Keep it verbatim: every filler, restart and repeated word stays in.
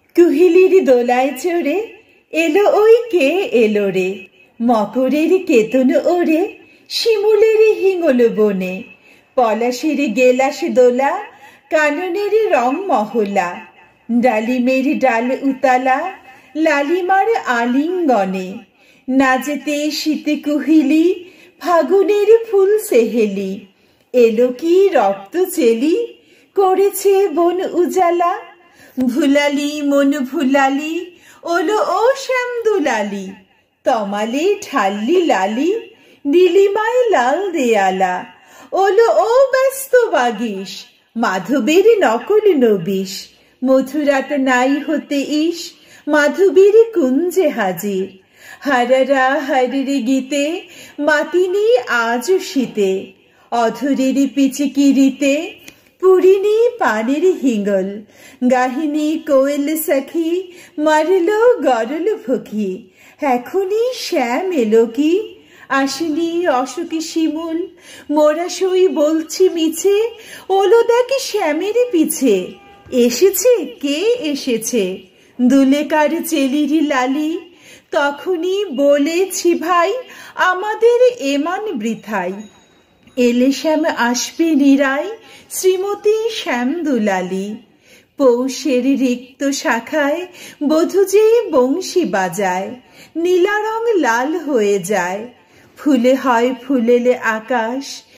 কুহিলির দোলায় চড়ে এলো ওই কে এলো রে, মকরের কেতন ওরে শিমুলের হিঙ্গল বনে, পলাশের গেলাস দোলা কাননের রং মহলা, ডালিমের ডাল উতালা লালিমার আলিঙ্গনে, নাচতে শীতে কুহিলি ফাগুনের ফুল সেহেলি, এলো কি রক্ত চেলি করেছে বন উজালা, ভুলালি মন ভুলালি ওলো ও শ্যাম দুলালি, তমালে ঠাল্লি লালি নীলিমায় লাল দেয়ালা, ওলো ও ব্যস্ত বাগিস মাধবের নকল নবিশ, মথুরাত নাই হতে ইস মাধবীর কুঞ্জে হাজির, হারারা হারির গীতে মাতিনি আজ শীতে, অধরের পিচিকিরিতে পুরিনি পানের হিঙ্গল, গাহিনী কোয়েল সখী মারল গরল ফকি, এখনই শ্যাম এলো কি আসেনি অশোকী শিমুল, মোরা সই বলছি মিছে ওলো দেখি শ্যামের পিছে, এসেছে কে এসেছে দুলেকার চেলির লালি, তখনই বলেছি ভাই আমাদের এমান বৃথাই, এলে শ্যাম আসবে নিরাই শ্রীমতী শ্যাম দুলালি, পৌষের রিক্ত শাখায় বধূ যে বংশী বাজায়, নীলা রং লাল হয়ে যায়, ফুলে হয় ফুলেলে আকাশ